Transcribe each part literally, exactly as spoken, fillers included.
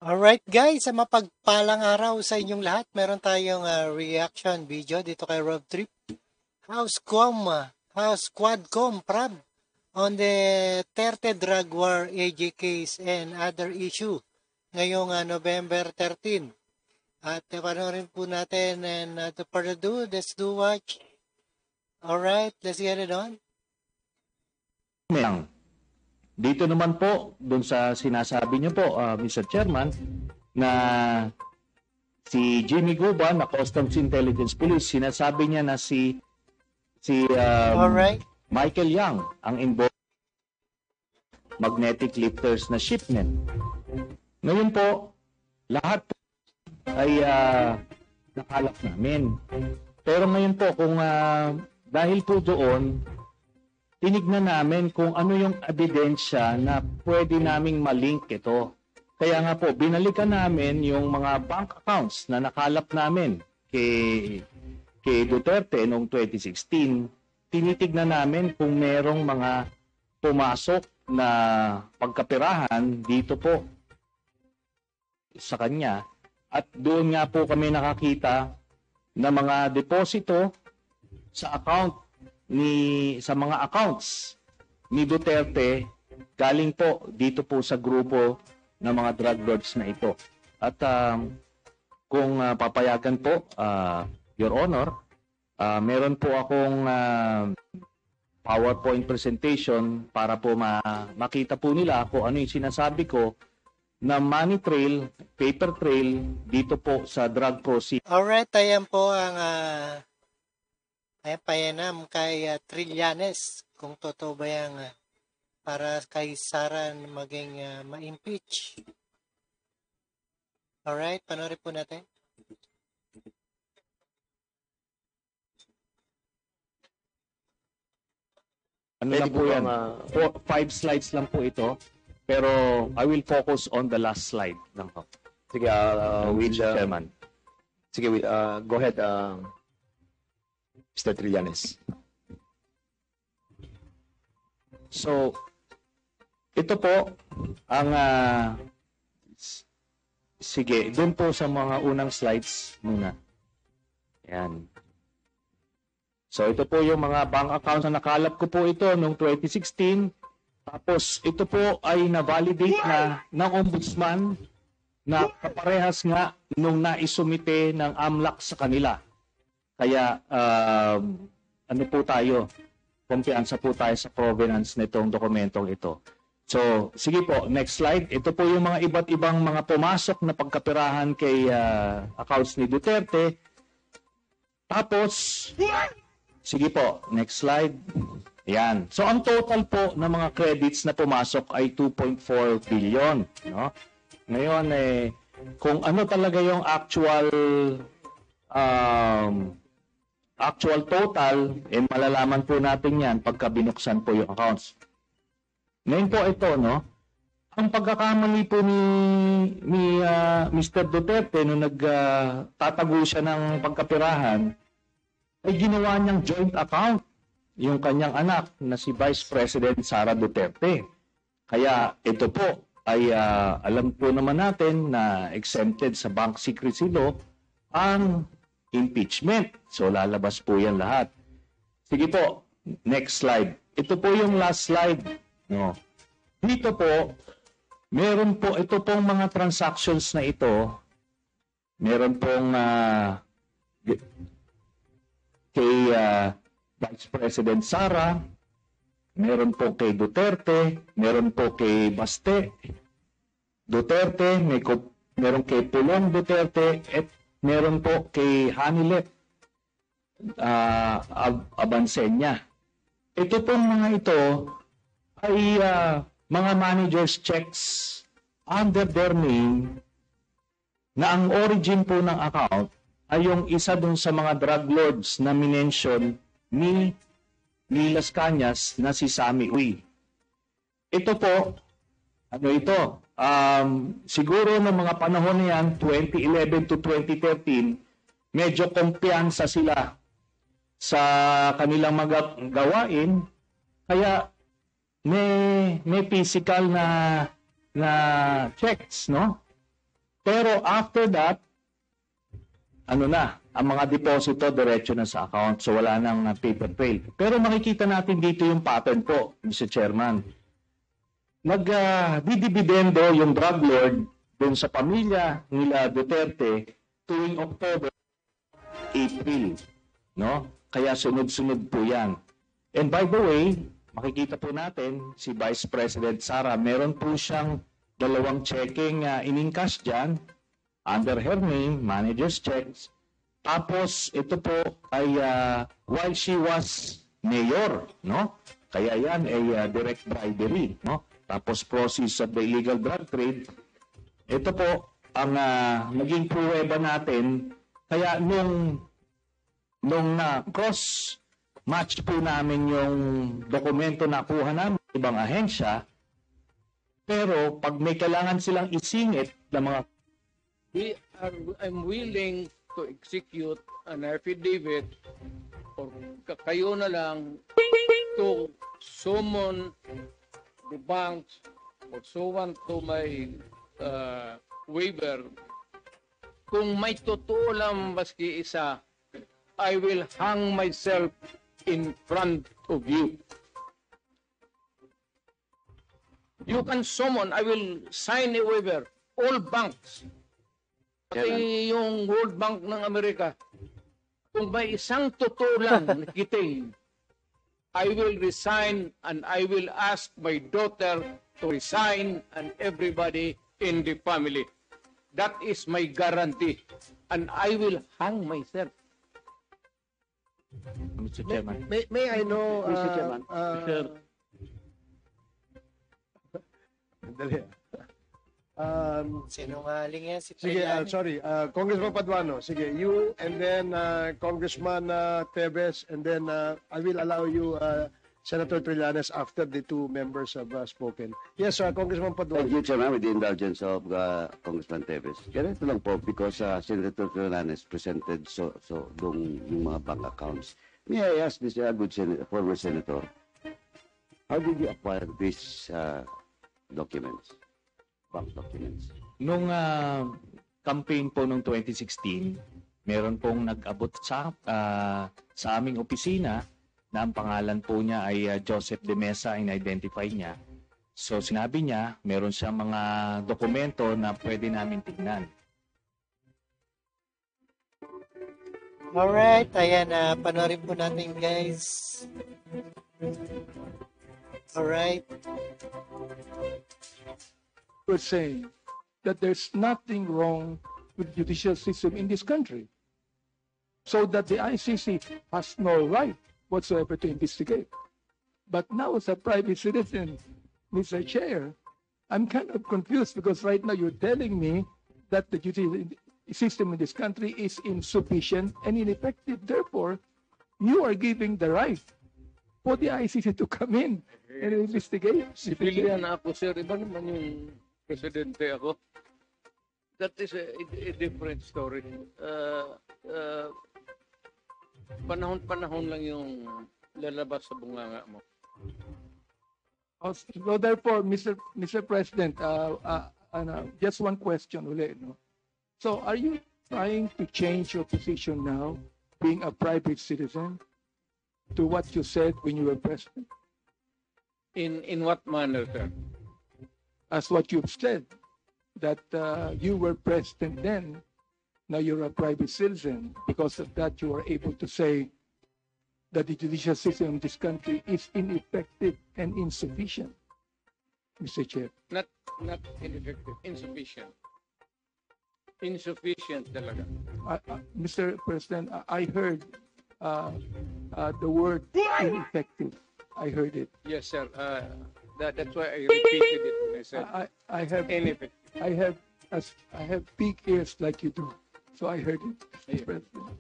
Alright guys, sa mapagpalang araw sa inyong lahat, meron tayong ah, reaction video dito kay Rob Trip. How's com, ah, how's Quadcom, Prab, on the Duterte drug war, A J case, and other issue ngayong ah, November thirteenth. At uh, panoorin po natin, and uh, to further ado, let's do watch. Alright, let's get it on. Lang. Dito naman po, dun sa sinasabi niyo po, uh, Mister Chairman, na si Jimmy Guba na Customs Intelligence Police, sinasabi niya na si si um, Alright. Michael Yang ang involved magnetic lifters na shipment. Ngayon po, lahat po ay uh, nakalap namin. Pero ngayon po, kung uh, dahil po doon, tinignan namin kung ano yung ebidensya na pwede naming malink ito. Kaya nga po, binalikan namin yung mga bank accounts na nakalap namin kay, kay Duterte noong twenty sixteen. Tinitignan namin kung merong mga pumasok na pagkapirahan dito po sa kanya. At doon nga po kami nakakita na mga deposito sa account ni sa mga accounts ni Duterte galing po dito po sa grupo ng mga drug lords na ito. At um, kung uh, papayagan po, uh, Your Honor, uh, meron po akong uh, PowerPoint presentation para po ma makita po nila kung ano yung sinasabi ko na money trail, paper trail dito po sa drug proceeds. Alright, ayan po ang uh... ay payanam kay uh, Trillanes kung totoo ba yung uh, para kay Sara maging uh, ma-impeach. Alright, panoorin po natin. Ano lang po yan? Uh, Four, five slides lang po ito. Pero I will focus on the last slide lang po. Sige, uh, uh, with, uh, Chairman. Sige, uh, go ahead, uh, Mister Trillanes. So, ito po ang uh, sige, doon po sa mga unang slides muna. Yan. So, ito po yung mga bank accounts na nakalap ko po ito noong twenty sixteen. Tapos, ito po ay na-validate na ng ombudsman na kaparehas nga nung naisumite ng AMLAC sa kanila. Kaya, uh, ano po tayo, kumpiyansa po tayo sa provenance nitong dokumentong ito. So, sige po, next slide. Ito po yung mga iba't ibang mga pumasok na pagkapirahan kay uh, accounts ni Duterte. Tapos, sige po, next slide. Yan. So, ang total po ng mga credits na pumasok ay two point four billion. No? Ngayon, eh, kung ano talaga yung actual um, actual total, eh malalaman po natin yan pagka binuksan po yung accounts. Ngayon po ito, no? Ang pagkakamali po ni, ni uh, Mister Duterte nung nagtatago uh, siya ng pagkapirahan, ay ginawa niyang joint account yung kanyang anak na si Vice President Sara Duterte. Kaya ito po ay uh, alam po naman natin na exempted sa Bank Secrecy Law ang impeachment. So, lalabas po yan lahat. Sige po, next slide. Ito po yung last slide. No. Dito po, meron po, ito pong mga transactions na ito, meron pong uh, kay uh, Vice President Sara, meron po kay Duterte, meron po kay Baste Duterte, may meron kay Pulong Duterte, at meron po kay Hanilet uh, Ab Abansenya. Ito pong mga ito ay uh, mga managers checks under their name na ang origin po ng account ay yung isa dun sa mga drug lords na minention ni, ni Las Cañas na si Sammy Uy. Ito po, ano ito? Um, siguro ng mga panahon na yan, twenty eleven to twenty thirteen, medyo kumpiyansa sila sa kanilang mga gawain, kaya may, may physical na, na checks, no? Pero after that, ano na, ang mga deposito diretso na sa account. So wala nang uh, paper trail. Pero makikita natin dito yung pattern po, Mister Chairman. Nag-didibidendo uh, yung drug lord dun sa pamilya nila Duterte tuwing October, April. No? Kaya sunod-sunod po yan. And by the way, makikita po natin si Vice President Sara, meron po siyang dalawang checking uh, in-encash dyan under her name, manager's checks. Tapos ito po ay uh, while she was mayor, no? Kaya yan ay uh, direct bribery, no? Tapos process of the illegal drug trade. Ito po ang uh, naging pruweba natin. Kaya nung nung na uh, cross match po namin yung dokumento na kuha namin ng ibang ahensya, pero pag may kailangan silang isingit ng mga we are, I'm willing to execute an affidavit or kayo na lang to summon the banks or so on to my uh, waiver. Kung may totoo lang maski isa, I will hang myself in front of you. You can summon, I will sign a waiver, all banks. Pati yung World Bank ng Amerika, kung may isang totoo lang nakiting, I will resign and I will ask my daughter to resign and everybody in the family. That is my guarantee. And I will hang myself. Mister Chairman. May, may I know, uh, Mister Chairman. uh, Sir. Dali. Um, Sinungaling yan si sige, uh, Trillanes. sorry, uh, Congressman Paduano, sige, you and then uh, Congressman uh, Tevez, and then uh, I will allow you, uh, Senator Trillanes, after the two members have uh, spoken. Yes, uh, Congressman Thank Paduano. you, Chairman, with the indulgence of uh, Congressman Teves. Ganito lang po, because uh, Senator Trillanes presented so, so dong yung mga bank accounts. May I ask this uh, good sen former Senator, how did you acquire these uh, documents, bank documents? Nung uh, campaign po nung twenty sixteen, meron pong nag-abot sa uh, sa aming opisina na ang pangalan po niya ay uh, Joseph De Mesa, in-identify niya. So sinabi niya, meron siyang mga dokumento na pwede namin tignan. Alright, ayan na, uh, panoorin po natin guys. Alright. We're saying that there's nothing wrong with the judicial system in this country. So that the I C C has no right whatsoever to investigate. But now as a private citizen, Mister Chair, I'm kind of confused because right now you're telling me that the judicial system in this country is insufficient and ineffective. Therefore, you are giving the right for the I C C to come in and investigate. Civilian na ako, sir. Iba naman yung presidente ako. That is a, a different story. Uh, uh, panahon-panahon lang yung lalabas sa bunganga mo. Oh, So therefore, Mister Mister President, uh, uh, uh, just one question ulit, no? So are you trying to change your position now, being a private citizen, to what you said when you were president? In in what manner, sir? As what you've said, that uh, you were president then, now you're a private citizen. Because of that, you are able to say that the judicial system in this country is ineffective and insufficient, Mister Chair. Not not ineffective, insufficient. Insufficient talaga. I, I, Mister President, I, I heard uh, uh, the word ineffective. I heard it. Yes, sir. Uh, that, that's why I repeated it when I said I, I have ineffective. I have as I have big ears like you do, so I heard it, Mister Yeah. President.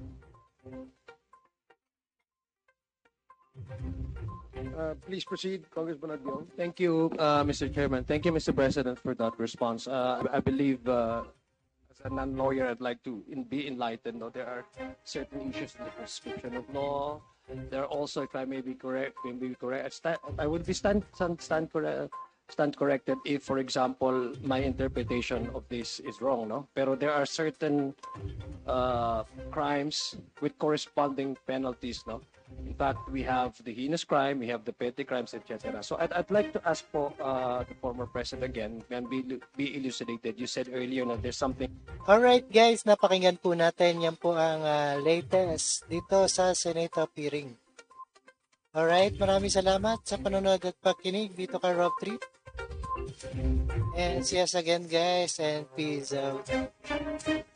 Uh, please proceed, Congressman Adyon. Thank you, uh, Mister Chairman. Thank you, Mister President, for that response. Uh, I believe, uh, as a non-lawyer, I'd like to in, be enlightened. No? There are certain issues in the prescription of law. There are also, if I may be correct, may be correct. I, stand, I would be stand stand, stand correct. stand corrected if, for example, my interpretation of this is wrong, no? Pero there are certain uh, crimes with corresponding penalties, no? In fact, we have the heinous crime, we have the petty crimes, et cetera. So I'd, I'd like to ask po uh, the former president again, can be, be elucidated. You said earlier na there's something. Alright guys, napakinggan po natin. Yan po ang uh, latest dito sa Senate hearing. Alright, maraming salamat sa panonood at pakinig dito kay Rob Trip. And see us again guys and peace out.